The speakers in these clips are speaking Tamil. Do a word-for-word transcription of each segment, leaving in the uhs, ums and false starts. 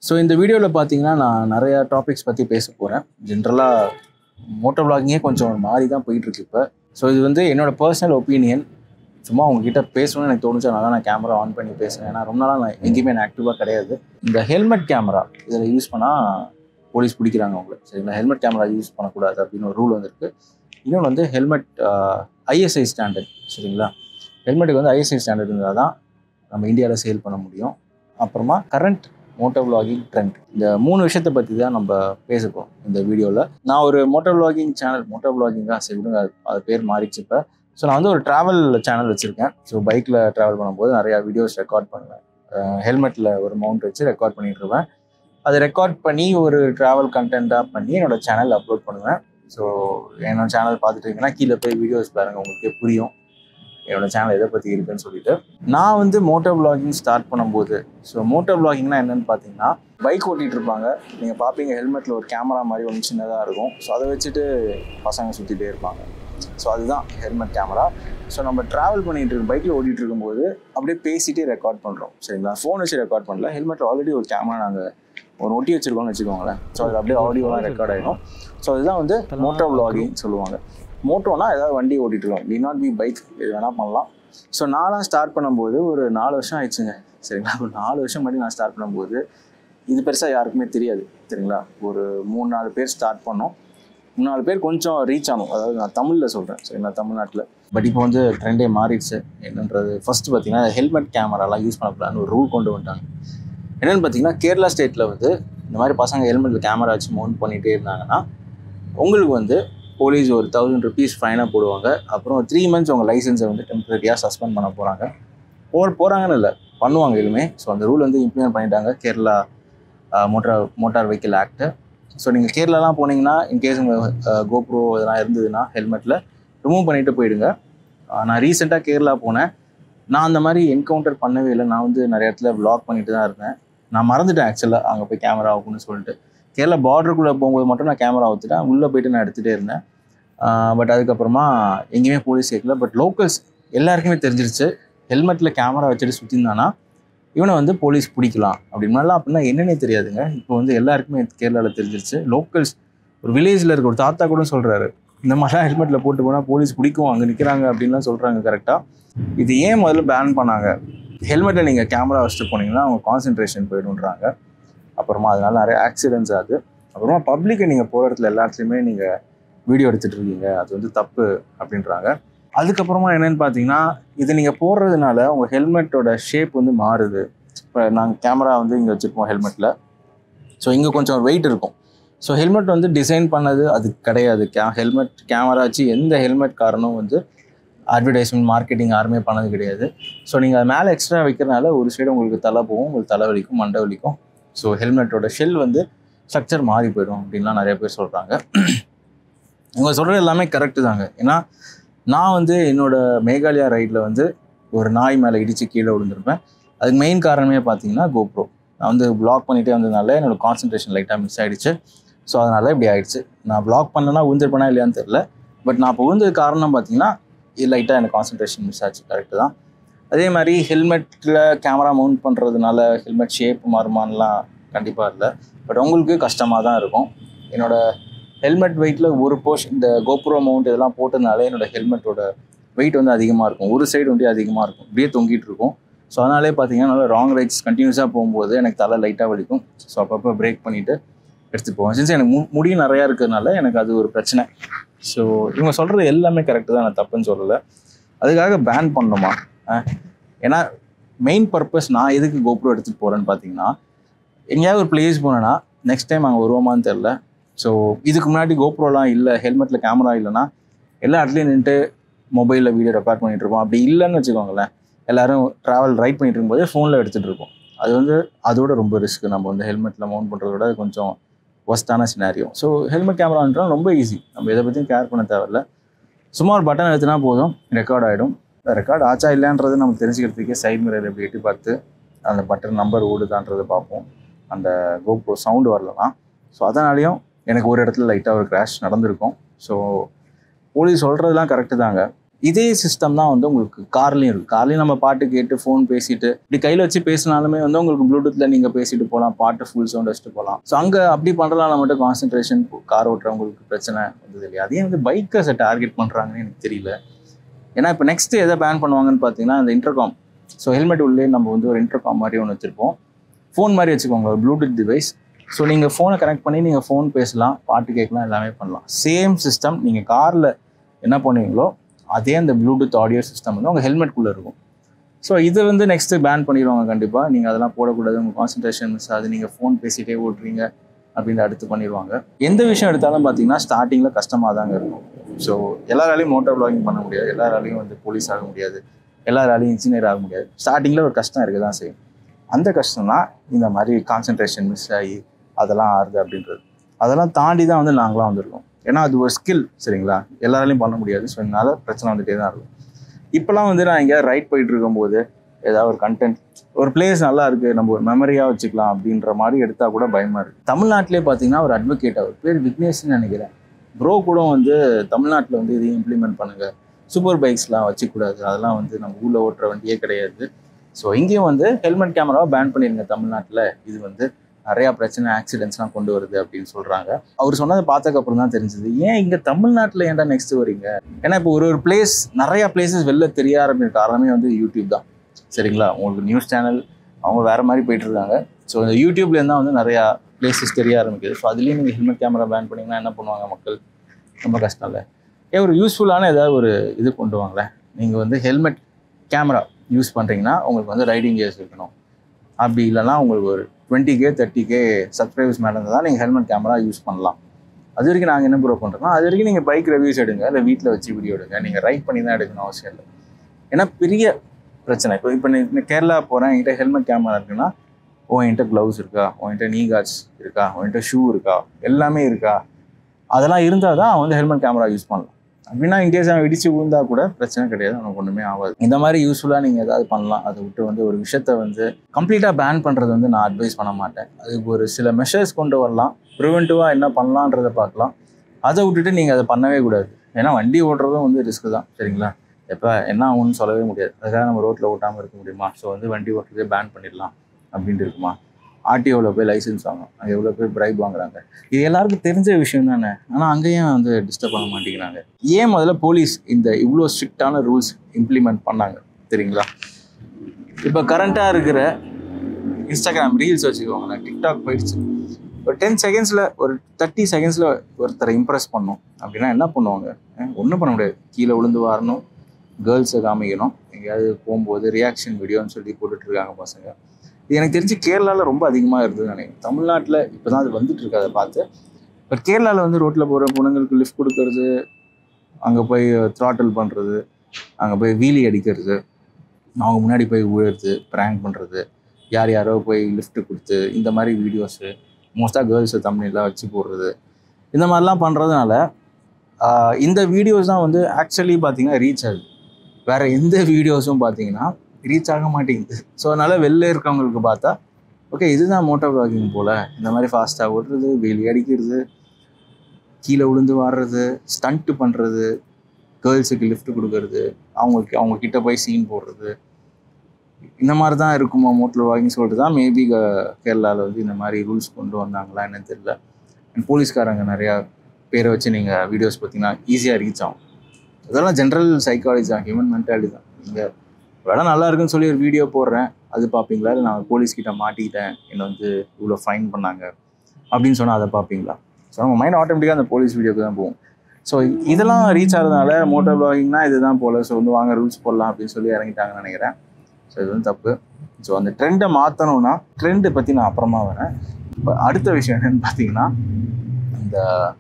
ஸோ இந்த வீடியோவில் பார்த்தீங்கன்னா நான் நிறையா டாபிக்ஸ் பற்றி பேச போகிறேன். ஜென்ரலாக மோட்டோ விளாகிங்கே கொஞ்சம் மாறி தான் போயிட்டுருக்கு இப்போ. ஸோ இது வந்து என்னோடய பர்சனல் ஒப்பீனியன். சும்மா உங்ககிட்ட பேசணும்னு எனக்கு தோணுச்சு, அதனால நான் கேமரா ஆன் பண்ணி பேசுகிறேன். ஏன்னா ரொம்ப நாளாக நான் எங்கேயுமே நான் ஆக்டிவாக கிடையாது. இந்த ஹெல்மெட் கேமரா இதில் யூஸ் பண்ணால் போலீஸ் பிடிக்கிறாங்க உங்களுக்கு. சரிங்களா? ஹெல்மெட் கேமரா யூஸ் பண்ணக்கூடாது அப்படின்னு ஒரு ரூல் வந்துருக்கு. இன்னொன்று வந்து ஹெல்மெட் ஐஎஸ்ஐ ஸ்டாண்டர்ட். சரிங்களா? ஹெல்மெட்டுக்கு வந்து ஐஎஸ்ஐ ஸ்டாண்டர்ட் இருந்தால் தான் நம்ம இந்தியாவில் சேல் பண்ண முடியும். அப்புறமா கரண்ட் மோட்டோ விளாகிங் ட்ரெண்ட், இந்த மூணு விஷயத்தை பற்றி தான் நம்ம பேசப்போம் இந்த வீடியோவில். நான் ஒரு மோட்டோ விளாகிங் சேனல், மோட்டோ விளாகிங்காக சரி விடுங்க, அது அது பேர் மாறிச்சு இப்போ. ஸோ நான் வந்து ஒரு ட்ராவல் சேனல் வச்சுருக்கேன். ஸோ பைக்கில் ட்ராவல் பண்ணும்போது நிறையா வீடியோஸ் ரெக்கார்ட் பண்ணுவேன். ஹெல்மெட்டில் ஒரு மவுண்ட் வச்சு ரெக்கார்ட் பண்ணிட்டுருவேன். அதை ரெக்கார்ட் பண்ணி ஒரு ட்ராவல் கண்டென்ட்டாக பண்ணி என்னோடய சேனல் அப்லோட் பண்ணுவேன். ஸோ என்னோட சேனல் பார்த்துட்டிங்கன்னா கீழே போய் வீடியோஸ் பாருங்கள், உங்களுக்கே புரியும் என்னோடய சேனல் எதை பற்றி இருக்குன்னு சொல்லிட்டு. நான் வந்து மோட்டோ விளாகிங் ஸ்டார்ட் பண்ணும்போது, ஸோ மோட்டோ விளாகிங்னா என்னென்னு பார்த்தீங்கன்னா, பைக் ஓட்டிகிட்டு இருப்பாங்க, நீங்கள் பார்ப்பீங்க ஹெல்மெட்டில் ஒரு கேமரா மாதிரி ஒன்று சின்னதாக இருக்கும். ஸோ அதை வச்சுட்டு பசங்க சுற்றிட்டே இருப்பாங்க. ஸோ அதுதான் ஹெல்மெட் கேமரா. ஸோ நம்ம ட்ராவல் பண்ணிகிட்டு இருக்க பைக்கில் ஓட்டிகிட்டு இருக்கும்போது அப்படியே பேசிகிட்டே ரெக்கார்ட் பண்ணுறோம். சரிங்களா? ஃபோன் வச்சு ரெக்கார்ட் பண்ணல, ஹெல்மெட்டில் ஆல்ரெடி ஒரு கேமரா நாங்கள் ஒரு ஒட்டி வச்சுருக்கோம்னு வச்சுக்கோங்களேன். ஸோ அது அப்படியே ஆடியோலாம் ரெக்கார்ட் ஆகிடும். ஸோ அதுதான் வந்து மோட்டோ விளாகிங் சொல்லுவாங்க. மோட்டோனா ஏதாவது வண்டி ஓட்டிகிட்டு இருக்கோம், டி நாட் பி பைக், இது வேணால் பண்ணலாம். ஸோ நான்லாம் ஸ்டார்ட் பண்ணும்போது ஒரு நாலு வருஷம் ஆயிடுச்சுங்க. சரிங்களா? ஒரு நாலு வருஷம் முன்னாடி நான் ஸ்டார்ட் பண்ணும்போது இது பெருசாக யாருக்குமே தெரியாது. சரிங்களா? ஒரு மூணு நாலு பேர் ஸ்டார்ட் பண்ணோம். மூணு நாலு பேர் கொஞ்சம் ரீச் ஆனோம். அதாவது நான் தமிழில் சொல்கிறேன். சரிங்களா? தமிழ்நாட்டில். பட் இப்போ வந்து ட்ரெண்டே மாறிடுச்சு. என்னன்றது ஃபஸ்ட்டு பார்த்தீங்கன்னா ஹெல்மெட் கேமராலாம் யூஸ் பண்ணக்கூடாதுன்னு ஒரு ரூல் கொண்டு வந்துட்டாங்க. என்னென்னு பார்த்தீங்கன்னா, கேரளா ஸ்டேட்டில் வந்து இந்த மாதிரி பசங்க ஹெல்மெட்டில் கேமரா வச்சு மவுண்ட் பண்ணிகிட்டே இருந்தாங்கன்னா உங்களுக்கு வந்து போலீஸ் ஒரு தௌசண்ட் ருபீஸ் ஃபைனாக போடுவாங்க. அப்புறம் த்ரீ மந்த்ஸ் உங்கள் லைசன்ஸை வந்து டெம்பரரியாக சஸ்பெண்ட் பண்ண போகிறாங்க. போர் போகிறாங்கன்னு இல்லை, பண்ணுவாங்க எதுவுமே. ஸோ அந்த ரூல் வந்து இம்ப்ளிமெண்ட் பண்ணிட்டாங்க, Kerala motor motor vehicle act. So நீங்கள் கேரளாலாம் போனீங்கன்னா இன்கேஸ் உங்கள் கோப்ரோ இதெல்லாம் இருந்ததுன்னா ஹெல்மெட்டில் ரிமூவ் பண்ணிவிட்டு போயிடுங்க. நான் ரீசெண்டாக கேரளா போனேன். நான் அந்த மாதிரி என்கவுண்டர் பண்ணவே இல்லை. நான் வந்து நிறைய இடத்துல வ்ளாக் பண்ணிட்டு தான் இருந்தேன். நான் மறந்துட்டேன் ஆக்சுவலாக அங்கே போய் கேமரா ஆகும்னு சொல்லிட்டு. கேரளா பார்டருக்குள்ளே போகும்போது மட்டும் நான் கேமரா ஊற்றுட்டேன். உள்ளே போய்ட்டு நான் எடுத்துகிட்டே இருந்தேன். பட் அதுக்கப்புறமா எங்கேயுமே போலீஸ் கேட்கல. பட் லோக்கல்ஸ் எல்லாருக்குமே தெரிஞ்சிருச்சு, ஹெல்மெட்டில் கேமரா வச்சுட்டு சுற்றிருந்தானா இவனை வந்து போலீஸ் பிடிக்கலாம் அப்படின்னாலாம். அப்படின்னா என்னன்னே தெரியாதுங்க. இப்போ வந்து எல்லாருக்குமே கேரளாவில் தெரிஞ்சிருச்சு. லோக்கல்ஸ் ஒரு வில்லேஜில் இருக்க ஒரு தாத்தா கூட சொல்கிறாரு, இந்த மாதிரிலாம் ஹெல்மெட்டில் போட்டு போனால் போலீஸ் பிடிக்கும், அங்கே நிற்கிறாங்க அப்படின்லாம் சொல்கிறாங்க. கரெக்டாக இது ஏன் முதல்ல பேன் பண்ணாங்க? ஹெல்மெட்டில் நீங்கள் கேமரா வச்சுட்டு போனீங்கன்னா அவங்க கான்சன்ட்ரேஷன் போய்டுன்றாங்க. அப்புறமா அதனால நிறைய ஆக்சிடென்ட்ஸ் ஆகுது. அப்புறமா பப்ளிக்கை நீங்கள் போகிற இடத்துல எல்லாத்துலேயுமே நீங்கள் வீடியோ எடுத்துகிட்டு இருக்கீங்க, அது வந்து தப்பு அப்படின்றாங்க. அதுக்கப்புறமா என்னென்னு பார்த்தீங்கன்னா, இது நீங்கள் போடுறதுனால உங்கள் ஹெல்மெட்டோட ஷேப் வந்து மாறுது. இப்போ நாங்கள் கேமரா வந்து இங்கே வச்சுருப்போம் ஹெல்மெட்டில். ஸோ இங்கே கொஞ்சம் வெயிட் இருக்கும். ஸோ ஹெல்மெட் வந்து டிசைன் பண்ணது அது கிடையாது. கே ஹெல்மெட் கேமரா வச்சு எந்த ஹெல்மெட் காரணம் வந்து அட்வர்டைஸ்மெண்ட் மார்க்கெட்டிங் யாருமே பண்ணது கிடையாது. ஸோ நீங்கள் அது மேலே எக்ஸ்ட்ரா வைக்கிறதுனால ஒரு சைடு உங்களுக்கு தலை போகும், உங்களுக்கு தலை வலிக்கும், மண்டை வலிக்கும். ஸோ ஹெல்மெட்டோட ஷெல் வந்து ஸ்ட்ரக்சர் மாறி போயிடும் அப்படின்லாம் நிறைய பேர் சொல்கிறாங்க. இவங்க சொல்கிறது எல்லாமே கரெக்டு தாங்க. ஏன்னா நான் வந்து என்னோடய மேகாலயா ரைடில் வந்து ஒரு நாய் மேலே இடித்து கீழே விழுந்திருப்பேன். அதுக்கு மெயின் காரணமே பார்த்தீங்கன்னா கோப்ரோ. நான் வந்து வ்ளாக் பண்ணிகிட்டே வந்ததுனால என்னோடய கான்சன்ட்ரேஷன் லைட்டாக மிஸ் ஆகிடுச்சு. ஸோ அதனால இப்படி ஆகிடுச்சு. நான் வ்ளாக் பண்ணேன்னா விழுந்திருப்பேனா இல்லையான்னு தெரில. பட் நான் இப்போ விழுந்தது காரணம் பார்த்தீங்கன்னா இது லைட்டாக எனக்கு கான்சன்ட்ரேஷன் மிஸ் ஆச்சு. கரெக்டு தான். அதே மாதிரி ஹெல்மெட்டில் கேமரா மவுண்ட் பண்ணுறதுனால ஹெல்மெட் ஷேப் மாறுமானலாம் கண்டிப்பாக இல்லை. பட் உங்களுக்கு கஷ்டமாக தான் இருக்கும். என்னோடய ஹெல்மெட் வெயிட்டில் ஒரு போர்ஷன் இந்த கோப்ரோ மவுண்ட் இதெல்லாம் போட்டதுனால என்னோடய ஹெல்மெட்டோட வெயிட் வந்து அதிகமாக இருக்கும். ஒரு சைடு வந்து அதிகமாக இருக்கும், இப்படியே தொங்கிட்டு இருக்கும். ஸோ அதனாலே பார்த்தீங்கன்னா நல்லா ராங் ரைட்ஸ் கண்டினியூஸாக போகும்போது எனக்கு தலை லைட்டாக வலிக்கும். ஸோ அப்பப்போ பிரேக் பண்ணிவிட்டு எடுத்துகிட்டு போவேன். சின்ஸ் எனக்கு மு முடியும் நிறையா இருக்கிறதுனால எனக்கு அது ஒரு பிரச்சனை. ஸோ இவங்க சொல்கிறது எல்லாமே கரெக்டு தான், நான் தப்புன்னு சொல்லலை. அதுக்காக பேன் பண்ணணுமா? ஏன்னா மெயின் பர்பஸ் நான் எதுக்கு கோப்ரோ எடுத்துகிட்டு போகிறேன்னு பார்த்தீங்கன்னா, எங்கேயாவது ஒரு பிளேஸ் போனேன்னா நெக்ஸ்ட் டைம் அங்கே வருவோமான்னு தெரில. ஸோ இதுக்கு முன்னாடி கோப்ரோலாம் இல்லை, ஹெல்மெட்டில் கேமரா இல்லைன்னா எல்லா இடத்துலையும் நின்றுட்டு மொபைலில் வீடியோ ரெக்கார்ட் பண்ணிகிட்டு இருப்போம். அப்படி இல்லைன்னு வச்சுக்கோங்களேன், எல்லோரும் ட்ராவல் ரைட் பண்ணிகிட்டு இருக்கும்போதே ஃபோனில் எடுத்துகிட்டு இருப்போம். அது வந்து அதோட ரொம்ப ரிஸ்க்கு. நம்ம வந்து ஹெல்மெட்டில் மவுண்ட் பண்ணுறதோட கொஞ்சம் ஒஸ்ட்டான சினாரியோ. ஸோ ஹெல்மெட் கேமரான்றால் ரொம்ப ஈஸி, நம்ம எதை பற்றியும் கேர் பண்ண தேவையில்ல. சும்மா ஒரு பட்டன் எடுத்துனா போதும், ரெக்கார்ட் ஆகிடும். ரெக்கார்ட் ஆச்சா இல்லைன்றது நம்ம தெரிஞ்சுக்கிறதுக்கே சைட் மிரர் எப்படி எட்டி பார்த்து அந்த பட்டன் நம்பர் ஓடுதான்றதை பார்ப்போம். அந்த கோப்ரோ சவுண்டு வரலனா. ஸோ அதனாலேயும் எனக்கு ஒரு இடத்துல லைட்டாக ஒரு கிராஷ் நடந்திருக்கும். ஸோ போலீஸ் சொல்கிறதுலாம் கரெக்டு தாங்க. இதே சிஸ்டம் தான் வந்து உங்களுக்கு கார்லேயும் இருக்குது. கார்லேயும் நம்ம பாட்டு கேட்டு ஃபோன் பேசிட்டு இப்படி கையில் வச்சு பேசினாலுமே வந்து உங்களுக்கு ப்ளூடூத்தில் நீங்கள் பேசிட்டு போகலாம், பாட்டு ஃபுல் சவுண்ட் வச்சுட்டு போகலாம். ஸோ அங்கே அப்படி பண்ணுறதுனால மட்டும் கான்சன்ட்ரேஷன் கார் ஓட்டுறவங்களுக்கு பிரச்சனை வந்தது இல்லையா? அதே வந்து பைக்கர்ஸை டார்கெட் பண்ணுறாங்கன்னு எனக்கு தெரியல. ஏன்னா இப்போ நெக்ஸ்ட்டு எதை பேன் பண்ணுவாங்கன்னு பார்த்தீங்கன்னா இந்த இன்டர்காம். ஸோ ஹெல்மெட் உள்ளே நம்ம வந்து ஒரு இன்டர்காம் மாதிரி ஒன்று வச்சுருப்போம், ஃபோன் மாதிரி வச்சுக்கோங்க, ஒரு ப்ளூடூத் டிவைஸ். ஸோ நீங்கள் ஃபோனை கனெக்ட் பண்ணி நீங்கள் ஃபோன் பேசலாம், பாட்டு கேட்கலாம், எல்லாமே பண்ணலாம். சேம் சிஸ்டம் நீங்கள் காரில் என்ன பண்ணுவீங்களோ அதே அந்த ப்ளூடூத் ஆடியோ சிஸ்டம் வந்து உங்கள் ஹெல்மெட்குள்ளே இருக்கும். ஸோ இது வந்து நெக்ஸ்ட்டு பேன் பண்ணிடுவாங்க கண்டிப்பாக. நீங்கள் அதெல்லாம் போடக்கூடாது, உங்கள் கான்சன்ட்ரேஷன் மிஸ் ஆகுது, நீங்கள் ஃபோன் பேசிகிட்டே ஓட்டுறீங்க அப்படின்னு அடுத்து பண்ணிடுவாங்க. எந்த விஷயம் எடுத்தாலும் பார்த்தீங்கன்னா ஸ்டார்டிங்கில் கஷ்டமாக தாங்க இருக்கும். ஸோ எல்லாராலையும் மோட்டோ வ்ளாகிங் பண்ண முடியாது, எல்லாராலையும் வந்து போலீஸ் ஆக முடியாது, எல்லாராலையும் இன்ஜினியர் ஆக முடியாது. ஸ்டார்டிங்கில் ஒரு கஷ்டம் இருக்க தான் செய்யும். அந்த கஷ்டம் தான் இந்த மாதிரி கான்சன்ட்ரேஷன் மிஸ் ஆகி அதெல்லாம் ஆறுது அப்படின்றது. அதெல்லாம் தாண்டி தான் வந்து நாங்களாம் வந்திருக்கோம். ஏன்னா அது ஒரு ஸ்கில், சரிங்களா? எல்லாராலையும் பண்ண முடியாது. ஸோ இதனால பிரச்சனை வந்துகிட்டே தான் இருக்கும். இப்போலாம் வந்து நான் எங்கேயாவது ரைட் போயிட்டு இருக்கும்போது ஏதாவது ஒரு கண்டென்ட், ஒரு பிளேஸ் நல்லா இருக்குது, நம்ம ஒரு மெமரியாக வச்சுக்கலாம் அப்படின்ற மாதிரி எடுத்தால் கூட பயமாக இருக்குது. தமிழ்நாட்டிலே பார்த்தீங்கன்னா ஒரு அட்வொகேட், அவர் பேர் விக்னேஷ்னு நினைக்கிறேன், ப்ரோ கூட வந்து தமிழ்நாட்டில் வந்து இதையும் இம்ப்ளிமெண்ட் பண்ணுங்கள், சூப்பர் பைக்ஸ்லாம் வச்சுக்கூடாது, அதெல்லாம் வந்து நம்ம ஊரில் ஓட்டுற வண்டியே கிடையாது. ஸோ இங்கேயும் வந்து ஹெல்மெட் கேமராவை பேன் பண்ணிடுங்க தமிழ்நாட்டில், இது வந்து நிறையா பிரச்சனை ஆக்சிடென்ட்ஸ்லாம் கொண்டு வருது அப்படின்னு சொல்கிறாங்க. அவர் சொன்னதை பார்த்ததுக்கப்புறம் தான் தெரிஞ்சது, ஏன் இங்கே தமிழ்நாட்டில் ஏன்டா நெக்ஸ்ட் வரீங்க? ஏன்னா இப்போ ஒரு ஒரு பிளேஸ், நிறையா பிளேசஸ் வெளில தெரிய ஆரம்பிக்கிற காரணமே வந்து யூடியூப் தான், சரிங்களா? உங்களுக்கு நியூஸ் சேனல் அவங்க வேறு மாதிரி போயிட்டுருக்காங்க. ஸோ இந்த யூடியூப்லேருந்து தான் வந்து நிறையா பிளேசஸ் தெரிய ஆரம்பிக்குது. ஸோ அதுலேயும் நீங்கள் ஹெல்மெட் கேமரா பேன் பண்ணிங்கன்னா என்ன பண்ணுவாங்க மக்கள்? ரொம்ப கஷ்டம் இல்லை? ஏன் ஒரு யூஸ்ஃபுல்லான ஏதாவது ஒரு இது கொண்டு வாங்களேன். நீங்கள் வந்து ஹெல்மெட் கேமரா யூஸ் பண்ணுறீங்கன்னா உங்களுக்கு வந்து ரைடிங் கியர்ஸ் இருக்கணும், அப்படி இல்லைனா உங்களுக்கு ஒரு twenty K thirty K subscribers மேலே இருந்தால் தான் நீங்கள் ஹெல்மெட் கேமரா யூஸ் பண்ணலாம். அது வரைக்கும் நாங்கள் என்ன ப்ரோ பண்ணுறோம்னா, அது வரைக்கும் நீங்கள் பைக் ரிவ்யூஸ் எடுங்க, இல்லை வீட்டில் வச்சு வீடியோ எடுங்க, நீங்கள் ரைட் பண்ணி தான் எடுக்கணும் அவசியம் இல்லை. ஏன்னா பெரிய பிரச்சனை. இப்போ இப்போ நீ கேரளா போகிறேன், என்கிட்ட ஹெல்மெட் கேமரா இருக்குன்னா, ஓ என்கிட்ட க்ளவுஸ் இருக்கா, உன்கிட்ட நீ கார்ட்ஸ் இருக்கா, உன்கிட்ட ஷூ இருக்கா, எல்லாமே இருக்கா, அதெல்லாம் இருந்தால் தான் வந்து ஹெல்மெட் கேமரா யூஸ் பண்ணலாம். அப்படின்னா இன்கேஸ் அவன் இடிச்சு விழுந்தா கூட பிரச்சனை கிடையாது, அவனுக்கு ஒன்றுமே ஆகாது. இந்த மாதிரி யூஸ்ஃபுல்லாக நீங்கள் ஏதாவது பண்ணலாம். அதை விட்டு வந்து ஒரு விஷயத்த வந்து கம்ப்ளீட்டாக பேன் பண்ணுறது வந்து நான் அட்வைஸ் பண்ண மாட்டேன். அதுக்கு ஒரு சில மெஷர்ஸ் கொண்டு வரலாம், ப்ரிவென்டிவாக என்ன பண்ணலான்றதை பார்க்கலாம். அதை விட்டுட்டு நீங்கள் அதை பண்ணவே கூடாது. ஏன்னா வண்டி ஓட்டுறதும் வந்து ரிஸ்க்கு தான், சரிங்களா? எப்போ என்ன ஆகும்னு சொல்லவே முடியாது. அதுக்காக நம்ம ரோட்டில் ஓட்டாமல் இருக்க முடியுமா? ஸோ வந்து வண்டி ஓட்டுறதே பேன் பண்ணிடலாம் அப்படின்ட்டு இருக்குமா? ஆர்டிஓவில் போய் லைசன்ஸ் வாங்கணும், அங்கே எவ்வளோ பேர் பிரைப் வாங்குறாங்க, இது எல்லாருக்கும் தெரிஞ்ச விஷயம் தானே. ஆனால் அங்கேயும் வந்து டிஸ்டர்ப் பண்ண மாட்டேங்கிறாங்க. ஏன் முதல்ல போலீஸ் இந்த இவ்வளோ ஸ்ட்ரிக்டான ரூல்ஸ் இம்ப்ளிமெண்ட் பண்ணாங்க தெரியுங்களா? இப்போ கரண்ட்டாக இருக்கிற இன்ஸ்டாகிராம் ரீல்ஸ் வச்சுக்கோங்க, டிக்டாக் போயிடுச்சு. ஒரு டென் செகண்ட்ஸில் ஒரு தேர்ட்டி செகண்ட்ஸில் ஒருத்தரை இம்ப்ரெஸ் பண்ணணும் அப்படின்னா என்ன பண்ணுவாங்க? ஒன்றும் பண்ண முடியாது. கீழே விழுந்து வரணும், கேர்ள்ஸை காமிக்கணும், எங்கேயாவது போகும்போது ரியாக்ஷன் வீடியோன்னு சொல்லி போட்டுட்ருக்காங்க பசங்க. இது எனக்கு தெரிஞ்சு கேரளாவில் ரொம்ப அதிகமாக இருந்ததுன்னு நினைக்கிறேன். தமிழ்நாட்டில் இப்போ தான் அது வந்துட்டு இருக்கு அதை பார்த்து. பட் கேரளாவில் வந்து ரோட்டில் போகிற பொண்ணுங்களுக்கு லிஃப்ட் கொடுக்கறது, அங்கே போய் த்ராட்டில் பண்ணுறது, அங்கே போய் வீலி அடிக்கிறது, அவங்க முன்னாடி போய் விழுறது, ப்ராங்க் பண்ணுறது, யார் யாரோ போய் லிஃப்ட்டு கொடுத்து, இந்த மாதிரி வீடியோஸு மோஸ்ட்டாக கேர்ள்ஸை தமிழ்லாம் வச்சு போடுறது, இந்த மாதிரிலாம் பண்ணுறதுனால இந்த வீடியோஸ் தான் வந்து ஆக்சுவலி பார்த்திங்கன்னா ரீச் ஆகுது. வேறு எந்த வீடியோஸும் பார்த்தீங்கன்னா ரீச் ஆக மாட்டேங்குது. ஸோ அதனால் வெளில இருக்கவங்களுக்கு பார்த்தா ஓகே இதுதான் மோட்டோ வ்ளாகிங் போல், இந்த மாதிரி ஃபாஸ்ட்டாக ஓடுறது, வெளியே அடிக்கிறது, கீழே விழுந்து வாடுறது, ஸ்டண்ட்டு பண்ணுறது, கேர்ள்ஸுக்கு லிஃப்ட் கொடுக்கறது, அவங்களுக்கு அவங்கக்கிட்ட போய் சீன் போடுறது, இந்த மாதிரி தான் இருக்குமா மோட்டோ வ்ளாகிங் சொல்லிட்டு தான் மேபி கேரளாவில் வந்து இந்த மாதிரி ரூல்ஸ் கொண்டு வந்தாங்களா என்னன்னு தெரியல. அண்ட் போலீஸ்காரங்க நிறையா பேரை வச்சு நீங்கள் வீடியோஸ் பார்த்தீங்கன்னா ஈஸியாக ரீச் ஆகும். அதெல்லாம் ஜென்ரல் சைக்காலஜி தான், ஹியூமன் மென்டாலிட்டி தான். நீங்கள் வேலை நல்லா இருக்குன்னு சொல்லி ஒரு வீடியோ போடுறேன், அது பார்ப்பீங்களா? இல்லை நான் போலீஸ்கிட்ட மாட்டிக்கிட்டேன், என்னை வந்து இவ்வளோ ஃபைன் பண்ணாங்க அப்படின்னு சொன்னால் அதை பார்ப்பீங்களா? ஸோ நம்ம மைண்ட் ஆட்டோமேட்டிக்காக அந்த போலீஸ் வீடியோக்கு தான் போகும். ஸோ இதெல்லாம் ரீச் ஆகிறதுனால மோட்டோ வ்ளாகிங்னா இதுதான் போல், ஸோ வந்து வாங்க ரூல்ஸ் போடலாம் அப்படின்னு சொல்லி இறங்கிட்டாங்கன்னு நினைக்கிறேன். ஸோ இது வந்து தப்பு. ஸோ அந்த ட்ரெண்டை மாற்றணும்னா, ட்ரெண்டை பற்றி நான் அப்புறமா வரேன். இப்போ அடுத்த விஷயம் என்னென்னு பார்த்தீங்கன்னா, இந்த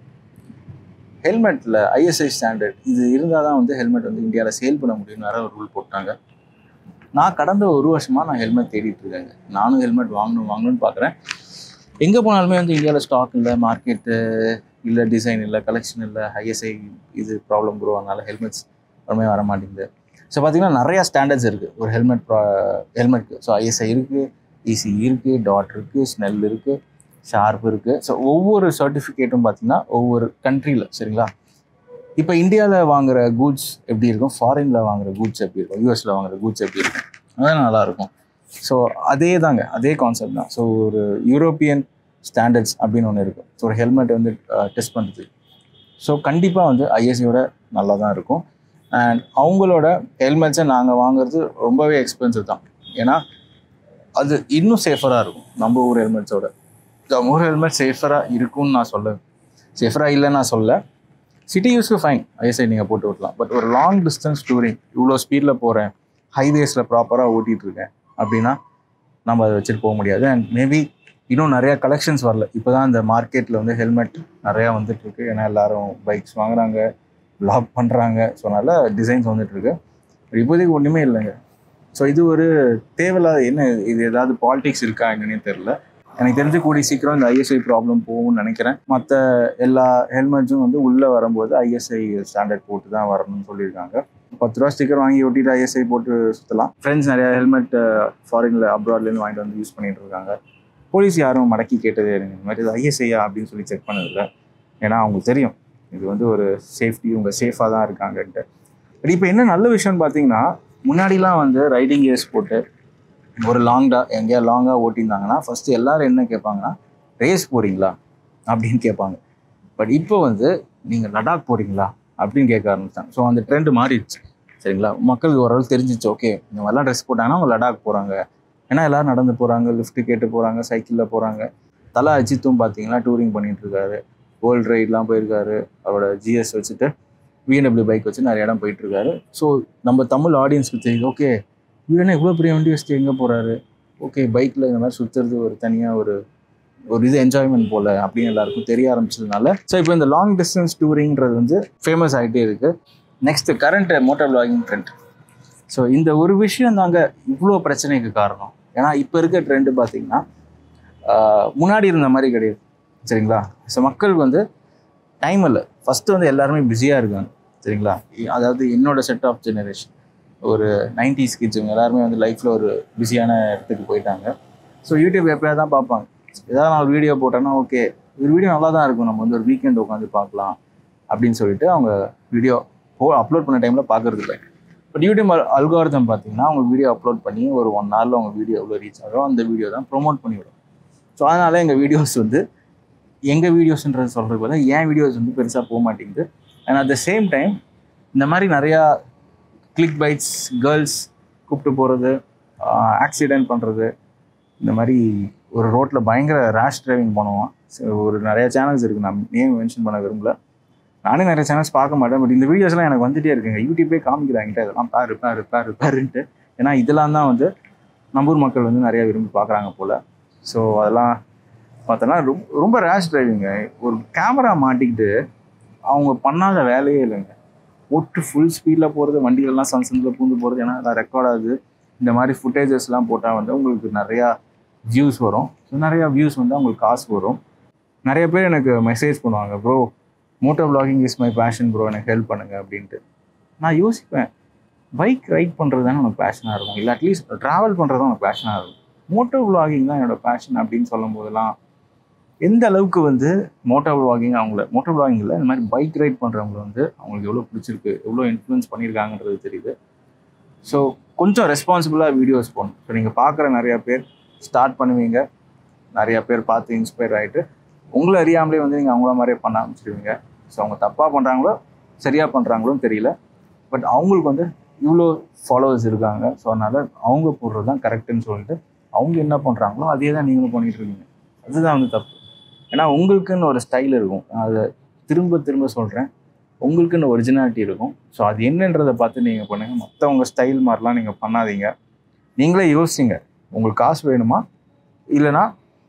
ஹெல்மெட்டில் ஐஎஸ்ஐ ஸ்டாண்டர்ட் இது இருந்தால் தான் வந்து ஹெல்மெட் வந்து இந்தியாவில் சேல் பண்ண முடியும்னு வேறு ஒரு ரூல் போட்டாங்க. நான் கடந்த ஒரு வருஷமாக நான் ஹெல்மெட் தேடிட்டு இருக்கேங்க. நானும் ஹெல்மெட் வாங்கணும் வாங்கணும்னு பார்க்குறேன். எங்கே போனாலுமே வந்து இந்தியாவில் ஸ்டாக் இல்லை, மார்க்கெட்டு இல்லை, டிசைன் இல்லை, கலெக்ஷன் இல்லை, ஐஎஸ்ஐ இது ப்ராப்ளம் ப்ரோ, அதனால் ஹெல்மெட்ஸ் ஒன்றுமே வர மாட்டேங்குது. ஸோ பார்த்திங்கன்னா நிறையா ஸ்டாண்டர்ட்ஸ் இருக்குது ஒரு ஹெல்மெட் ப்ரா ஹெல்மெட்க்கு. ஸோ ஐஎஸ்ஐ இருக்குது, இசி இருக்குது, டாட் இருக்குது, ஸ்னெல் இருக்குது, ஷார்ப் இருக்குது. ஸோ ஒவ்வொரு சர்டிஃபிகேட்டும் பார்த்திங்கன்னா ஒவ்வொரு கண்ட்ரியில், சரிங்களா, இப்போ இந்தியாவில் வாங்குற கூட்ஸ் எப்படி இருக்கும், ஃபாரினில் வாங்குற கூட்ஸ் எப்படி இருக்கும், யூஎஸில் வாங்குற கூட்ஸ் எப்படி இருக்கும், அதான் நல்லாயிருக்கும். ஸோ அதே தாங்க, அதே கான்செப்ட் தான். ஸோ ஒரு யூரோப்பியன் ஸ்டாண்டர்ட்ஸ் அப்படின்னு ஒன்று இருக்குது. ஸோ ஒரு ஹெல்மெட் வந்து டெஸ்ட் பண்ணுறது. ஸோ கண்டிப்பாக வந்து ஐஎஸ்ஐயோட நல்லா தான் இருக்கும். அண்ட் அவங்களோட ஹெல்மெட்ஸை நாங்கள் வாங்குறது ரொம்பவே எக்ஸ்பென்சிவ் தான். ஏன்னா அது இன்னும் சேஃபராக இருக்கும் நம்ம ஊர் ஹெல்மெட்ஸோட. நம்ம ஊர் ஹெல்மெட் சேஃபராக இருக்கும்னு நான் சொல்ல, சேஃபராக இல்லைன்னு நான் சொல்ல. சிட்டி யூஸ்க்கு ஃபைன், ஐஎஸ்ஐ நீங்கள் போட்டு விடலாம். பட் ஒரு லாங் டிஸ்டன்ஸ் டூரிங், இவ்வளோ ஸ்பீடில் போகிறேன், ஹைவேஸில் ப்ராப்பராக ஓட்டிகிட்டு இருக்கேன் அப்படின்னா நம்ம அதை வச்சுட்டு போக முடியாது. அண்ட் மேபி இன்னும் நிறையா கலெக்ஷன்ஸ் வரல. இப்போ தான் இந்த மார்க்கெட்டில் வந்து ஹெல்மெட் நிறையா வந்துட்டுருக்கு. ஏன்னா எல்லோரும் பைக்ஸ் வாங்குறாங்க, வ்ளாக் பண்ணுறாங்க. ஸோ அதனால் டிசைன்ஸ் வந்துட்டுருக்கு. இப்போதைக்கு ஒன்றுமே இல்லைங்க. ஸோ இது ஒரு தேவையில்லாத, என்ன இது ஏதாவது பாலிடிக்ஸ் இருக்கா என்னன்னே தெரில. எனக்கு தெரிஞ்சு கூடிய சீக்கிரம் இந்த ஐஎஸ்ஐ ப்ராப்ளம் போகும்னு நினைக்கிறேன். மற்ற எல்லா ஹெல்மெட்ஸும் வந்து உள்ளே வரும்போது ஐஎஸ்ஐ ஸ்டாண்டர்ட் போட்டு தான் வரணும்னு சொல்லியிருக்காங்க. பத்து ரூபா ஸ்டிக்கர் வாங்கி ஒட்டிட்டு ஐஎஸ்ஐ போட்டு சுற்றலாம். ஃப்ரெண்ட்ஸ் நிறையா ஹெல்மெட் ஃபாரினில் அப்ராட்லேருந்து வாங்கிட்டு வந்து யூஸ் பண்ணிகிட்டு இருக்காங்க. போலீஸ் யாரும் மடக்கி கேட்டதே எனக்கு இந்த மாதிரி ஐஎஸ்ஐயா அப்படின்னு சொல்லி செக் பண்ணதில்லை. ஏன்னா அவங்களுக்கு தெரியும் இது வந்து ஒரு சேஃப்டி, இவங்க சேஃபாக தான் இருக்காங்கன்ட்டு. பட் இப்போ என்ன நல்ல விஷயம்னு பார்த்தீங்கன்னா, முன்னாடிலாம் வந்து ரைடிங் கேர்ஸ் போட்டு ஒரு லாங்காக எங்கேயா லாங்காக ஓட்டியிருந்தாங்கன்னா ஃபஸ்ட்டு எல்லோரும் என்ன கேட்பாங்கன்னா, ரேஸ் போகிறீங்களா அப்படின்னு கேட்பாங்க. பட் இப்போ வந்து நீங்கள் லடாக் போகிறீங்களா அப்படின்னு கேட்க ஆரம்பிச்சாங்க. ஸோ அந்த ட்ரெண்டு மாறிடுச்சு. சரிங்களா, மக்களுக்கு ஓரளவுக்கு தெரிஞ்சிச்சு. ஓகே, இந்த மாதிரிலாம் ட்ரெஸ் போட்டாங்கன்னா அவங்க லடாக் போகிறாங்க. ஏன்னா எல்லோரும் நடந்து போகிறாங்க, லிஃப்ட்டு கேட்டு போகிறாங்க, சைக்கிளில் போகிறாங்க. தலை அஜித்தும் பார்த்தீங்கன்னா டூரிங் பண்ணிகிட்டு இருக்காரு, வேர்ல்டு ரைட்லாம் போயிருக்காரு. அவரோட ஜிஎஸ் வச்சுட்டு பிஎன்டபிள்யூ பைக் வச்சு நிறைய இடம் போயிட்டுருக்காரு. ஸோ நம்ம தமிழ் ஆடியன்ஸ்க்கு தெரியுது, ஓகே இவரு என்ன இவ்வளோ பெரிய வண்டி வச்சுட்டு எங்கே போகிறாரு, ஓகே பைக்கில் இந்த மாதிரி சுற்றுறது ஒரு தனியாக ஒரு ஒரு இது என்ஜாய்மெண்ட் போல் அப்படின்னு எல்லாருக்கும் தெரிய ஆரம்பிச்சதுனால ஸோ இப்போ இந்த லாங் டிஸ்டன்ஸ் டூரிங்கிறது வந்து ஃபேமஸ் ஆகிட்டே இருக்குது. Next current moto vlogging trend. So இந்த ஒரு விஷயம் தாங்க இவ்வளோ பிரச்சனைக்கு காரணம். ஏன்னா இப்போ இருக்க ட்ரெண்டு பார்த்திங்கன்னா முன்னாடி இருந்த மாதிரி கிடையாது. சரிங்களா, ஸோ மக்களுக்கு வந்து டைம் இல்லை. ஃபஸ்ட்டு வந்து எல்லாருமே பிஸியாக இருக்காங்க. சரிங்களா, அதாவது என்னோட செட் ஆஃப் ஜெனரேஷன் ஒரு நைன்டிஸ் கிட்ஸ் இவங்க எல்லாருமே வந்து லைஃப்பில் ஒரு பிஸியான இடத்துக்கு போயிட்டாங்க. ஸோ யூடியூப் எப்போயா தான் பார்ப்பாங்க. ஏதாவது நான் ஒரு வீடியோ போட்டேன்னா ஓகே ஒரு வீடியோ நல்லா தான் இருக்கும், நம்ம வந்து ஒரு வீக்கெண்ட் உட்காந்து பார்க்கலாம் அப்படின்னு சொல்லிட்டு அவங்க வீடியோ போ அப்லோட் பண்ண டைமில் பார்க்குறது இல்லை. பட் யூடியூப் அல்காரிதம் பார்த்தீங்கன்னா அவங்க வீடியோ அப்லோட் பண்ணி ஒரு ஒன் ஹவரில் அவங்க வீடியோ எவ்வளோ ரீச் ஆகும் அந்த வீடியோ தான் ப்ரொமோட் பண்ணிவிடும். ஸோ அதனால் எங்கள் வீடியோஸ் வந்து எங்கள் வீடியோஸ்ன்றது சொல்கிறது போல என் வீடியோஸ் வந்து பெருசாக போக மாட்டேங்குது. And at the same time இந்த மாதிரி நிறையா கிளிக் பைட்ஸ், கேர்ள்ஸ் கூப்பிட்டு போகிறது, ஆக்சிடெண்ட் பண்ணுறது, இந்த மாதிரி ஒரு ரோட்டில் பயங்கர ரேஷ் டிரைவிங் பண்ணுவோம். ஒரு நிறையா சேனல்ஸ் இருக்குது, நான் நேம் மென்ஷன் பண்ண விரும்பல. நானே நிறைய சேனல்ஸ் பார்க்க மாட்டேன். பட் இந்த வீடியோஸ்லாம் எனக்கு வந்துகிட்டே இருக்குங்க. யூடியூப்பே காமிக்கிறாங்கிட்ட இதெல்லாம் பாரு பாரு பாரு பாருன்ட்டு. ஏன்னா இதெல்லாம் தான் வந்து நம்ம ஊர் மக்கள் வந்து நிறையா விரும்பி பார்க்குறாங்க போல். ஸோ அதெல்லாம் பார்த்தோன்னா ரொம்ப ரொம்ப ரேஷ் டிரைவிங்க. ஒரு கேமரா மாட்டிக்கிட்டு அவங்க பண்ணாத வேலையே இல்லைங்க. போட்டு ஃபுல் ஸ்பீடில் போகிறது, வண்டிகள்லாம் சன்சனில் பூந்து போகிறது. ஏன்னா அதெல்லாம் ரெக்கார்ட் ஆகுது. இந்த மாதிரி ஃபுட்டேஜஸ்லாம் போட்டால் வந்து உங்களுக்கு நிறையா வியூஸ் வரும். ஸோ நிறையா வியூஸ் வந்து அவங்களுக்கு காசு வரும். நிறைய பேர் எனக்கு மெசேஜ் பண்ணுவாங்க, bro moto vlogging is my passion bro, எனக்கு ஹெல்ப் பண்ணுங்கள் அப்படின்ட்டு. நான் யோசிப்பேன், பைக் ரைட் பண்ணுறது தானே உனக்கு பேஷனாக இருக்கும், இல்லை அட்லீஸ்ட் ட்ராவல் பண்ணுறது தான் உனக்கு பேஷனாக இருக்கும். மோட்டோ வ்ளாகிங் தான் என்னோடய பேஷன் அப்படின்னு சொல்லும் போதெல்லாம் எந்த அளவுக்கு வந்து மோட்டோ வ்ளாகிங் அவங்கள மோட்டோ வ்ளாகிங் இல்லை இந்த மாதிரி பைக் ரைட் பண்ணுறவங்கள வந்து அவங்களுக்கு எவ்வளோ பிடிச்சிருக்கு, எவ்வளோ இன்ஃப்ளூயன்ஸ் பண்ணியிருக்காங்கன்றது தெரியுது. ஸோ கொஞ்சம் ரெஸ்பான்சிபிளாக வீடியோஸ் போகணும். ஸோ நீங்கள் பார்க்குற நிறையா பேர் ஸ்டார்ட் பண்ணுவீங்க, நிறையா பேர் பார்த்து இன்ஸ்பயர் ஆகிட்டு உங்களை அறியாமலே வந்து நீங்கள் அவங்கள மாதிரியே பண்ண ஆரம்பிச்சிடுவீங்க. ஸோ அவங்க தப்பாக பண்ணுறாங்களோ சரியாக பண்ணுறாங்களோன்னு தெரியல. பட் அவங்களுக்கு வந்து இவ்வளோ ஃபாலோவர்ஸ் இருக்காங்க. ஸோ அதனால் அவங்க போடுறது தான் கரெக்டுன்னு சொல்லிட்டு அவங்க என்ன பண்ணுறாங்களோ அதே தான் நீங்களும் பண்ணிகிட்ருக்கீங்க. அதுதான் வந்து தப்பு. ஏன்னா உங்களுக்குன்னு ஒரு ஸ்டைல் இருக்கும். அதை திரும்ப திரும்ப சொல்கிறேன், உங்களுக்குன்னு ஒரிஜினாலிட்டி இருக்கும். ஸோ அது என்னன்றதை பார்த்து நீங்கள் பண்ணுங்கள். மற்றவங்க ஸ்டைல் மாதிரிலாம் நீங்கள் பண்ணாதீங்க. நீங்களே யோசிங்க, உங்களுக்கு காசு வேணுமா, இல்லைனா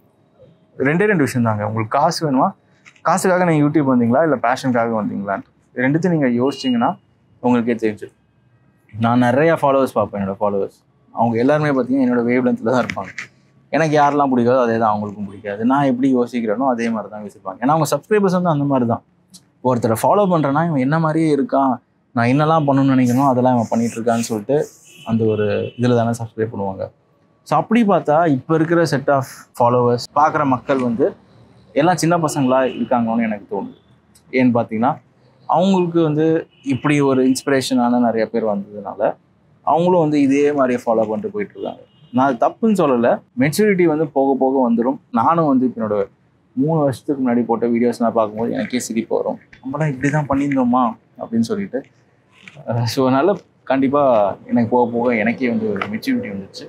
ரெண்டே ரெண்டு விஷயம் தாங்க. உங்களுக்கு காசு வேணுமா, காசுக்காக நீங்கள் யூடியூப் வந்தீங்களா, இல்லை பேஷனுக்காக வந்தீங்களான்ட்டு ரெண்டுத்தையும் நீங்கள் யோசிச்சிங்கன்னா உங்களுக்கே தெரிஞ்சிடும். நான் நிறையா ஃபாலோவர்ஸ் பார்ப்பேன். என்னோடய ஃபாலோவர்ஸ் அவங்க எல்லாருமே பார்த்தீங்கன்னா என்னோடய வேவ் லென்த்தில் தான் இருப்பாங்க. எனக்கு யாரெல்லாம் பிடிக்காதோ அதே தான் அவங்களுக்கும் பிடிக்காது. நான் எப்படி யோசிக்கிறேனோ அதே மாதிரி தான் யோசிப்பாங்க. ஏன்னா அவங்க சப்ஸ்கிரைபர்ஸ் வந்து அந்த மாதிரி தான். ஒருத்தரை ஃபாலோ பண்ணுறேன்னா இவன் என்ன மாதிரியே இருக்கான், நான் என்னெல்லாம் பண்ணணும்னு நினைக்கணும் அதெல்லாம் இவன் பண்ணிகிட்ருக்கான்னு சொல்லிட்டு அந்த ஒரு இதில் தானே சப்ஸ்கிரைப் பண்ணுவாங்க. ஸோ அப்படி பார்த்தா இப்போ இருக்கிற செட் ஆஃப் ஃபாலோவர்ஸ் பார்க்குற மக்கள் வந்து எல்லாம் சின்ன பசங்களாக இருக்காங்கன்னு எனக்கு தோணுது. ஏன்னு பார்த்தீங்கன்னா அவங்களுக்கு வந்து இப்படி ஒரு இன்ஸ்பிரேஷனான நிறைய பேர் வந்ததுனால அவங்களும் வந்து இதே மாதிரியே ஃபாலோ பண்ணிட்டு போயிட்டு இருக்காங்க. நான் அது தப்புன்னு சொல்லலை. மெச்சூரிட்டி வந்து போக போக வந்துடும். நானும் வந்து இப்போ என்னோட மூணு வருஷத்துக்கு முன்னாடி போட்ட வீடியோஸ்லாம் பார்க்கும்போது எனக்கே சிரிப்பு வரும். நம்மளாம் இப்படி தான் பண்ணியிருந்தோமா அப்படின்னு சொல்லிட்டு. ஸோ அதனால் கண்டிப்பாக எனக்கு போக போக எனக்கே வந்து ஒரு மெச்சூரிட்டி வந்துச்சு.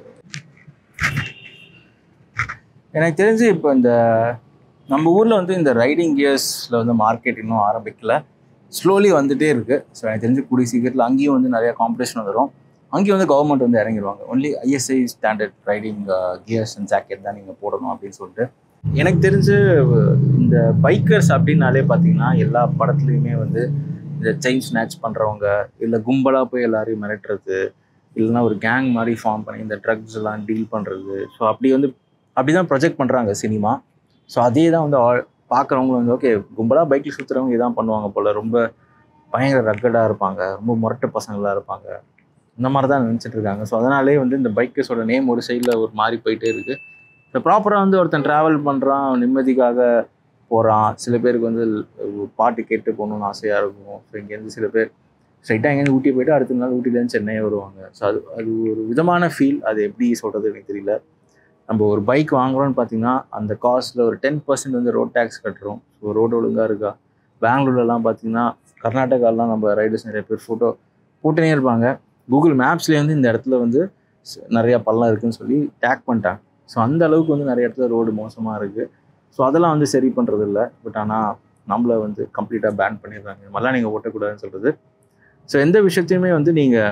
எனக்கு தெரிஞ்சு இப்போ இந்த நம்ம ஊரில் வந்து இந்த ரைடிங் கியர்ஸில் வந்து மார்க்கெட் இன்னும் ஆரம்பிக்கலை. ஸ்லோலி வந்துகிட்டே இருக்குது. ஸோ எனக்கு தெரிஞ்சு கூடிய சீக்கிரத்தில் அங்கேயும் வந்து நிறையா காம்படிஷன் வந்துடும். அங்கேயும் வந்து கவர்மெண்ட் வந்து இறங்கிடுவாங்க. Only ISI standard riding gears and jacket தான் நீங்கள் போடணும் அப்படின்னு சொல்லிட்டு. எனக்கு தெரிஞ்சு இந்த பைக்கர்ஸ் அப்படின்னாலே பார்த்தீங்கன்னா எல்லா படத்துலையுமே வந்து இந்த செயின் ஸ்நாச் பண்ணுறவங்க, இல்லை கும்பலாக போய் எல்லாரையும் மிரட்டுறது, இல்லைன்னா ஒரு கேங் மாதிரி ஃபார்ம் பண்ணி இந்த ட்ரக்ஸ் எல்லாம் டீல் பண்ணுறது. ஸோ அப்படி வந்து அப்படி தான் ப்ரொஜெக்ட் பண்ணுறாங்க சினிமா. ஸோ அதே தான் வந்து பார்க்குறவங்க வந்து ஓகே கும்பலாக பைக்கில் சுற்றுறவங்க இதான் பண்ணுவாங்க போல், ரொம்ப பயங்கர ரக்கடாக இருப்பாங்க, ரொம்ப முரட்டு பசங்களாக இருப்பாங்க, இந்த மாதிரி தான் நினச்சிட்டு இருக்காங்க. ஸோ அதனாலே வந்து இந்த பைக்கர்ஸோட நேம் ஒரு சைடில் ஒரு மாதிரி போயிட்டே இருக்குது. இப்போ ப்ராப்பராக வந்து ஒருத்தன் ட்ராவல் பண்ணுறான், நிம்மதிக்காக போகிறான். சில பேருக்கு வந்து பாட்டு கேட்டு போகணுன்னு ஆசையாக இருக்கும். ஸோ இங்கேருந்து சில பேர் ஸ்ட்ரைட்டாக இங்கேருந்து ஊட்டி போய்ட்டு அடுத்த நாள் ஊட்டிலேருந்து சென்னை வருவாங்க. ஸோ அது அது ஒரு விதமான ஃபீல். அது எப்படி சொல்கிறது எனக்கு தெரியல. நம்ம ஒரு பைக் வாங்குகிறோன்னு பார்த்தீங்கன்னா அந்த காஸ்ட்டில் ஒரு டென் பர்சன்ட் வந்து ரோட் டேக்ஸ் கட்டுறோம். ஸோ ரோடு ஒழுங்காக இருக்கா? பெங்களூர்லலாம் பார்த்தீங்கன்னா கர்நாடகாலாம் நம்ம ரைடர்ஸ் நிறைய பேர் ஃபோட்டோ போட்டுனே இருப்பாங்க. கூகுள் மேப்ஸ்லேயே வந்து இந்த இடத்துல வந்து நிறையா பள்ளம் இருக்குதுன்னு சொல்லி டேக் பண்ணிட்டாங்க. ஸோ அந்த அளவுக்கு வந்து நிறைய இடத்துல ரோடு மோசமாக இருக்குது. ஸோ அதெல்லாம் வந்து சரி பண்ணுறது இல்லை. பட் ஆனால் நம்மளை வந்து கம்ப்ளீட்டாக பேன் பண்ணிடுறாங்க. இது மாதிரிலாம் நீங்கள் ஓட்டக்கூடாதுன்னு சொல்கிறது. ஸோ எந்த விஷயத்தையுமே வந்து நீங்கள்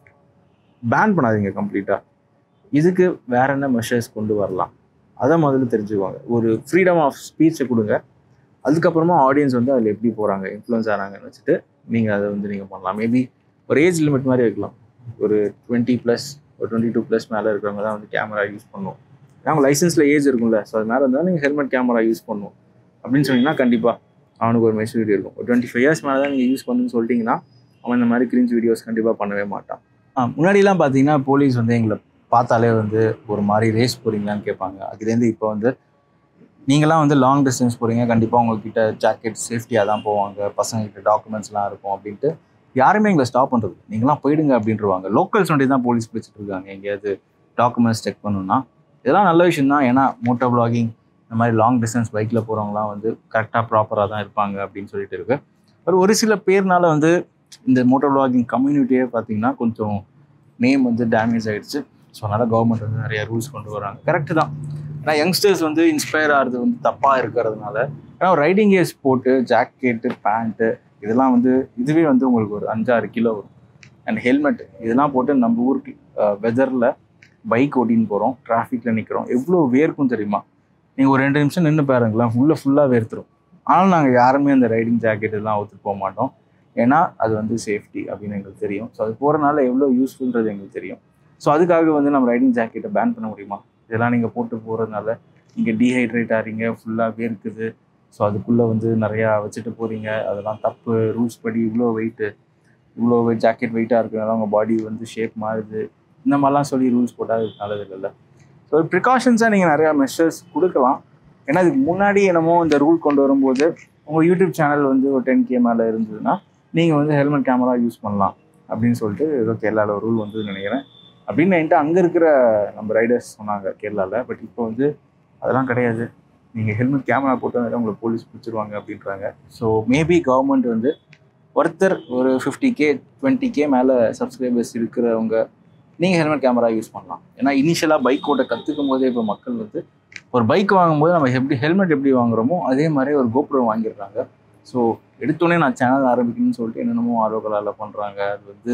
பேன் பண்ணாதீங்க கம்ப்ளீட்டாக. இதுக்கு வேற என்ன மெஷர்ஸ் கொண்டு வரலாம் அதை முதல்ல தெரிஞ்சுக்குவாங்க. ஒரு ஃப்ரீடம் ஆஃப் ஸ்பீச்சை கொடுங்க. அதுக்கப்புறமா ஆடியன்ஸ் வந்து அதில் எப்படி போகிறாங்க, இன்ஃப்ளூயன்ஸ் ஆகிறாங்கன்னு வச்சுட்டு நீங்கள் அதை வந்து நீங்கள் பண்ணலாம். மேபி ஒரு ஏஜ் லிமிட் மாதிரி வைக்கலாம். ஒரு டுவெண்ட்டி ப்ளஸ் ஒரு டுவெண்ட்டி டூ ப்ளஸ் மேலே இருக்கிறவங்க தான் வந்து கேமரா யூஸ் பண்ணுவோம். அவங்க லைசன்ஸில் ஏஜ் இருக்கும்ல, ஸோ அது மேலே இருந்தாலும் நீங்கள் ஹெல்மெட் கேமரா யூஸ் பண்ணுவோம் அப்படின்னு சொன்னீங்கன்னா கண்டிப்பாக அவனுக்கு ஒரு மெச்சூரிட்டி இருக்கும். ஒரு டுவெண்ட்டி ஃபைவ் இயர்ஸ் மேலே தான் நீங்கள் யூஸ் பண்ணுன்னு சொல்லிட்டீங்கன்னா அவன் இந்த மாதிரி கிரிஞ்ச் வீடியோஸ் கண்டிப்பாக பண்ணவே மாட்டான். ஆ முன்னாடிலாம் பார்த்தீங்கன்னா போலீஸ் வந்து எங்களை பார்த்தாலே வந்து ஒரு மாதிரி ரேஸ் போகிறீங்களான்னு கேட்பாங்க. அதுலேருந்து இப்போ வந்து நீங்களாம் வந்து லாங் டிஸ்டன்ஸ் போகிறீங்க, கண்டிப்பாக உங்கள்கிட்ட ஜாக்கெட் சேஃப்டியாக தான் போவாங்க, பசங்கள்கிட்ட டாக்குமெண்ட்ஸ்லாம் இருக்கும் அப்படின்ட்டு யாருமே எங்களை ஸ்டாப் பண்ணுறது. நீங்களாம் போயிடுங்க அப்படின்ட்டுருவாங்க. லோக்கல்ஸ் வண்டி தான் போலீஸ் பிடிச்சிட்டு இருக்காங்க எங்கேயாவது டாக்குமெண்ட்ஸ் செக் பண்ணணும்னா. இதெல்லாம் நல்ல விஷயம் தான். ஏன்னா மோட்டோ விளாகிங் இந்த மாதிரி லாங் டிஸ்டன்ஸ் பைக்கில் போகிறவங்களாம் வந்து கரெக்டாக ப்ராப்பராக தான் இருப்பாங்க அப்படின்னு சொல்லிட்டு இருக்கு. ஒரு ஒரு சில பேர்னால வந்து இந்த மோட்டோ விளாகிங் கம்யூனிட்டியே பார்த்தீங்கன்னா கொஞ்சம் நேம் வந்து டேமேஜ் ஆகிடுச்சு. ஸோ அதனால் கவர்மெண்ட் வந்து நிறைய ரூல்ஸ் கொண்டு வராங்க. கரெக்டு தான். ஏன்னா யங்ஸ்டர்ஸ் வந்து இன்ஸ்பயர் ஆகிறது வந்து தப்பாக இருக்கிறதுனால, ஏன்னா ரைடிங் கேஸ் போட்டு ஜாக்கெட்டு பேண்ட்டு இதெல்லாம் வந்து இதுவே வந்து உங்களுக்கு ஒரு அஞ்சாறு கிலோ வரும். அண்ட் ஹெல்மெட் இதெல்லாம் போட்டு நம்ம ஊருக்கு வெதரில் பைக் ஓட்டின்னு போகிறோம், டிராஃபிக்கில் நிற்கிறோம், எவ்வளோ வேர்க்கும் தெரியுமா? நீங்கள் ஒரு ரெண்டு நிமிஷம் நின்று பாருங்களேன், ஃபுல்லாக ஃபுல்லாக வேர்த்துரும். ஆனால் நாங்கள் யாருமே அந்த ரைடிங் ஜாக்கெட் இதெல்லாம் ஊற்றிட்டு போக மாட்டோம். ஏன்னா அது வந்து சேஃப்டி அப்படின்னு எங்களுக்கு தெரியும். ஸோ அது போகிறனால எவ்வளோ யூஸ்ஃபுல்ன்றது எங்களுக்கு தெரியும். ஸோ அதுக்காக வந்து நம்ம ரைடிங் ஜாக்கெட்டை பேன் பண்ண முடியுமா? இதெல்லாம் நீங்கள் போட்டு போகிறதுனால நீங்கள் டீஹைட்ரேட் ஆகிறீங்க, ஃபுல்லாக வேர்க்குது. ஸோ அதுக்குள்ளே வந்து நிறையா வச்சுட்டு போகிறீங்க, அதெல்லாம் தப்பு. ரூல்ஸ் படி இவ்வளோ வெயிட்டு இவ்வளோ வெயிட் ஜாக்கெட் வெயிட்டாக இருக்கிறதுனால உங்கள் பாடி வந்து ஷேப் மாறுது, இந்த மாதிரிலாம் சொல்லி ரூல்ஸ் போட்டால் அது நல்லது இல்லைல்ல. ஸோ ஒரு ப்ரிகாஷன்ஸாக நீங்கள் நிறையா மெஷர்ஸ் கொடுக்கலாம். ஏன்னா இதுக்கு முன்னாடி என்னமோ இந்த ரூல் கொண்டு வரும்போது உங்கள் யூடியூப் சேனல் வந்து ஒரு டென் கே மேலே இருந்ததுன்னா நீங்கள் வந்து ஹெல்மெட் கேமரா யூஸ் பண்ணலாம் அப்படின்னு சொல்லிட்டு ஏதோ கேரளாவில் ஒரு ரூல் வந்து நினைக்கிறேன் அப்படின்னு என்கிட்ட அங்கே இருக்கிற நம்ம ரைடர்ஸ் சொன்னாங்க கேரளாவில். பட் இப்போ வந்து அதெல்லாம் கிடையாது. நீங்கள் ஹெல்மெட் கேமரா போட்டு வந்து உங்களை போலீஸ் பிடிச்சிருவாங்க அப்படின்றாங்க. ஸோ மேபி கவர்மெண்ட் வந்து ஒருத்தர் ஒரு ஃபிஃப்டி கே டுவெண்ட்டி கே மேலே சப்ஸ்கிரைபர்ஸ் இருக்கிறவங்க நீங்கள் ஹெல்மெட் கேமரா யூஸ் பண்ணலாம். ஏன்னா இனிஷியலாக பைக் ஓட்ட கற்றுக்கும் போதே இப்போ மக்கள் வந்து ஒரு பைக் வாங்கும்போது நம்ம எப்படி ஹெல்மெட் எப்படி வாங்குறோமோ அதே மாதிரி ஒரு கோப்ரோ வாங்கிடுறாங்க. ஸோ எடுத்தோடனே நான் சேனல் ஆரம்பிக்கணும்னு சொல்லிட்டு என்னென்னமோ ஆர்வங்களால் பண்ணுறாங்க. அது வந்து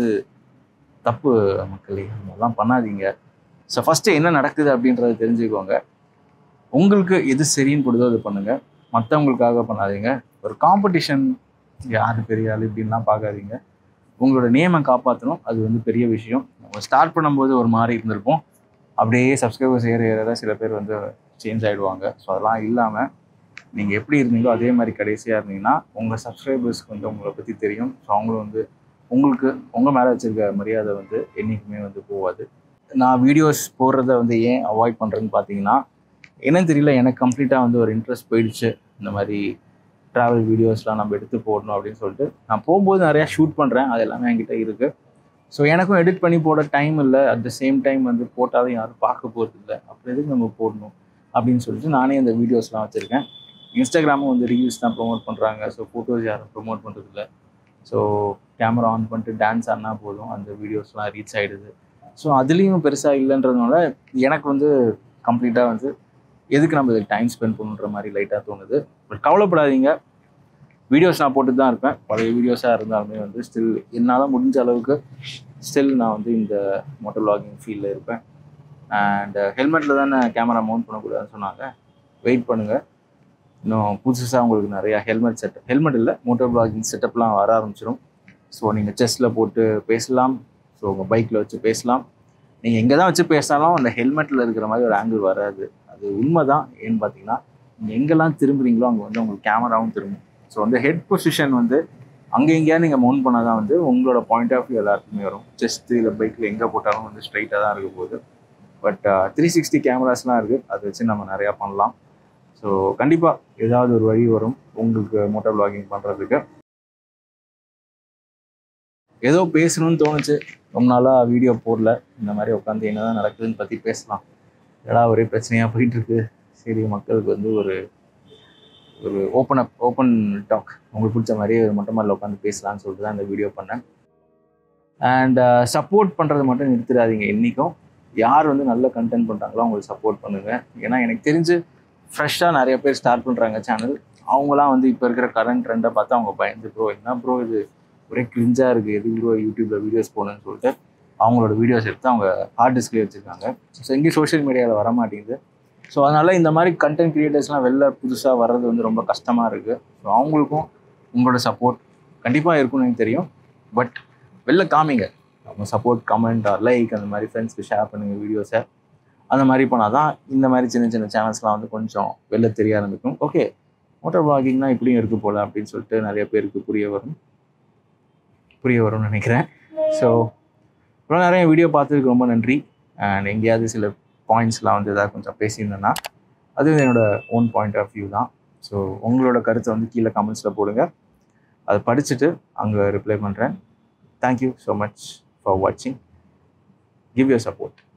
தப்பு மக்களே, அதெல்லாம் பண்ணாதீங்க. ஸோ ஃபஸ்ட்டு என்ன நடக்குது அப்படின்றத தெரிஞ்சுக்கோங்க. உங்களுக்கு எது சரின்னு கொடுதோ அது பண்ணுங்கள், மற்றவங்களுக்காக பண்ணாதீங்க. ஒரு காம்படிஷன் யார் பெரிய ஆள் இப்படின்லாம் பார்க்காதீங்க. உங்களோட நேமை காப்பாற்றணும், அது வந்து பெரிய விஷயம். நம்ம ஸ்டார்ட் பண்ணும்போது ஒரு மாதிரி இருந்திருப்போம், அப்படியே சப்ஸ்கிரைபர்ஸ் ஏற ஏற சில பேர் வந்து சேஞ்ச் ஆகிடுவாங்க. ஸோ அதெல்லாம் இல்லாமல் நீங்கள் எப்படி இருந்தீங்களோ அதே மாதிரி கடைசியாக இருந்தீங்கன்னா உங்கள் சப்ஸ்கிரைபர்ஸ்க்கு வந்து உங்களை பற்றி தெரியும். ஸோ அவங்களும் வந்து உங்களுக்கு உங்கள் மேலே வச்சுருக்க மரியாதை வந்து என்றைக்குமே வந்து போகாது. நான் வீடியோஸ் போடுறத வந்து ஏன் அவாய்ட் பண்ணுறேன்னு பார்த்தீங்கன்னா என்னன்னு தெரியல, எனக்கு கம்ப்ளீட்டாக வந்து ஒரு இன்ட்ரெஸ்ட் போயிடுச்சு. இந்த மாதிரி ட்ராவல் வீடியோஸ்லாம் நம்ம எடுத்து போடணும் அப்படின்னு சொல்லிட்டு நான் போகும்போது நிறையா ஷூட் பண்ணுறேன். அது எல்லாமே என்கிட்ட இருக்குது. ஸோ எனக்கும் எடிட் பண்ணி போட டைம் இல்லை. அட் த சேம் டைம் வந்து போட்டாலும் யாரும் பார்க்க போகிறது இல்லை. அப்புறம் எதுக்கு நம்ம போடணும் அப்படின்னு சொல்லிட்டு நானே அந்த வீடியோஸ்லாம் வச்சுருக்கேன். இன்ஸ்டாகிராமும் வந்து ரீல்ஸ் தான் ப்ரொமோட் பண்ணுறாங்க. ஸோ ஃபோட்டோஸ் யாரும் ப்ரொமோட் பண்ணுறதில்ல. ஸோ கேமரா ஆன் பண்ணிட்டு டான்ஸ் ஆடினா போதும், அந்த வீடியோஸ்லாம் ரீச் ஆகிடுது. ஸோ அதுலேயும் பெருசாக இல்லைன்றதுனால எனக்கு வந்து கம்ப்ளீட்டாக வந்து எதுக்கு நம்ம இதுக்கு டைம் ஸ்பெண்ட் பண்ணுன்ற மாதிரி லைட்டாக தோணுது. பட் கவலைப்படாதீங்க, வீடியோஸ் நான் போட்டு தான் இருப்பேன். பழைய வீடியோஸாக இருந்தாலுமே வந்து ஸ்டில் என்னால் முடிஞ்ச அளவுக்கு ஸ்டில் நான் வந்து இந்த மோட்டோ விளாகிங் ஃபீல்டில் இருப்பேன். அண்ட் ஹெல்மெட்டில் தானே கேமரா மவுண்ட் பண்ணக்கூடாதுன்னு சொன்னாங்க. வெயிட் பண்ணுங்கள், இன்னும் புதுசாக உங்களுக்கு நிறையா ஹெல்மெட் செட்டப் ஹெல்மெட் இல்லை மோட்டோ விளாகிங் செட்டப்லாம் வர ஆரம்பிச்சிடும். ஸோ நீங்கள் செஸ்ட்டில் போட்டு பேசலாம். ஸோ உங்கள் பைக்கில் வச்சு பேசலாம். நீங்கள் எங்கே தான் வச்சு பேசினாலும் அந்த ஹெல்மெட்டில் இருக்கிற மாதிரி ஒரு ஆங்கிள் வராது. அது உண்மை தான். ஏன்னு பார்த்தீங்கன்னா நீங்கள் எங்கெல்லாம் திரும்புறீங்களோ அங்கே வந்து உங்களுக்கு கேமராவும் திரும்பும். ஸோ அந்த ஹெட் பொசிஷன் வந்து அங்கே எங்கேயா நீங்கள் மவுண்ட் பண்ணால் தான் வந்து உங்களோட பாயிண்ட் ஆஃப் வியூ எல்லாருக்குமே வரும். செஸ்ட்டு இல்லை பைக்கில் எங்கே போட்டாலும் வந்து ஸ்ட்ரைட்டாக தான் இருக்க போகுது. பட் த்ரீ சிக்ஸ்டி கேமராஸ்லாம் இருக்குது, அதை வச்சு நம்ம நிறையா பண்ணலாம். ஸோ கண்டிப்பாக ஏதாவது ஒரு வழி வரும் உங்களுக்கு மோட்டோ விளாகிங் பண்ணுறதுக்கு. ஏதோ பேசணும்னு தோணுச்சு, ரொம்ப நாளாக வீடியோ போடல. இந்த மாதிரி உட்காந்து என்ன தான் நடக்குதுன்னு பற்றி பேசலாம். ஏதாவது ஒரே பிரச்சனையாக போயிட்டுருக்கு. சரி, மக்களுக்கு வந்து ஒரு ஒரு ஓப்பன் அப் ஓப்பன் டாக் உங்களுக்கு பிடிச்ச மாதிரி ஒரு மொட்டை மாடியில் உட்காந்து பேசலான்னு சொல்லிட்டு தான் இந்த வீடியோ பண்ணேன். அண்ட் சப்போர்ட் பண்ணுறது மட்டும் நிறுத்திடாதீங்க. என்றைக்கும் யார் வந்து நல்ல கண்டென்ட் பண்ணுறாங்களோ அவங்களுக்கு சப்போர்ட் பண்ணுங்கள். ஏன்னா எனக்கு தெரிஞ்சு ஃப்ரெஷ்ஷாக நிறைய பேர் ஸ்டார்ட் பண்ணுறாங்க சேனல். அவங்களாம் வந்து இப்போ இருக்கிற கரண்ட் ட்ரெண்டை பார்த்து அவங்க பயந்து ப்ரோ என்ன ப்ரோ இது ஒரே கிரிஞ்சாக இருக்குது, எது ப்ரோ யூடியூப்பில் வீடியோஸ் போகணுன்னு சொல்லிட்டு அவங்களோட வீடியோஸ் எடுத்து அவங்க ஹார்ட் டிஸ்க்லேயே வச்சுருக்காங்க. ஸோ எங்கேயும் சோஷியல் மீடியாவில் வர மாட்டேங்குது. ஸோ அதனால் இந்த மாதிரி கண்டென்ட் க்ரியேட்டர்ஸ்லாம் வெளில புதுசாக வர்றது வந்து ரொம்ப கஷ்டமாக இருக்குது. ஸோ அவங்களுக்கும் உங்களோட சப்போர்ட் கண்டிப்பாக இருக்கும்னு எனக்கு தெரியும். பட் வெளில காமிங்க, அவங்க சப்போர்ட், கமெண்ட், லைக் அந்த மாதிரி ஃப்ரெண்ட்ஸ்க்கு ஷேர் பண்ணுங்கள் வீடியோஸை. அந்த மாதிரி போனால் தான் இந்த மாதிரி சின்ன சின்ன சேனல்ஸ்லாம் வந்து கொஞ்சம் வெளில தெரிய ஆரம்பிக்கும். ஓகே, மோட்டோ விளாகிங்னா இப்படியும் இருக்குது போல் அப்படின்னு சொல்லிட்டு நிறைய பேருக்கு புரிய வரும் புரிய வரும்னு நினைக்கிறேன். ஸோ இவ்வளோ நிறைய வீடியோ பார்த்ததுக்கு ரொம்ப நன்றி. அண்ட் எங்கேயாவது சில பாயிண்ட்ஸ்லாம் வந்து எதாவது கொஞ்சம் பேசியிருந்தேன்னா அது என்னோடய ஓன் பாயிண்ட் ஆஃப் வியூ தான். ஸோ உங்களோட கருத்தை வந்து கீழே கமெண்ட்ஸில் போடுங்க, அதை படிச்சுட்டு அங்கே ரிப்ளை பண்ணுறேன். தேங்க்யூ ஸோ மச் ஃபார் வாட்சிங். Give your support.